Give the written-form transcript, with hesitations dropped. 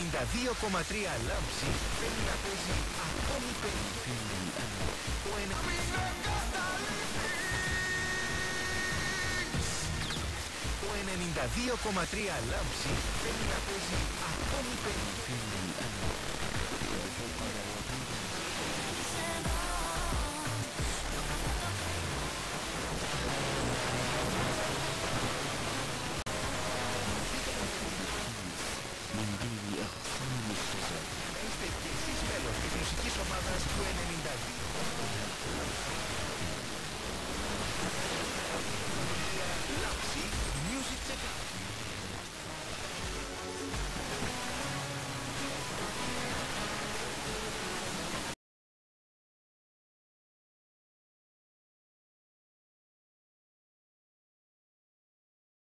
92,3 Λάμψη θέλει να παίζει ακόμη περισσότερο. Ο 92,3 Λάμψη θέλει να παίζει ακόμη περισσότερο.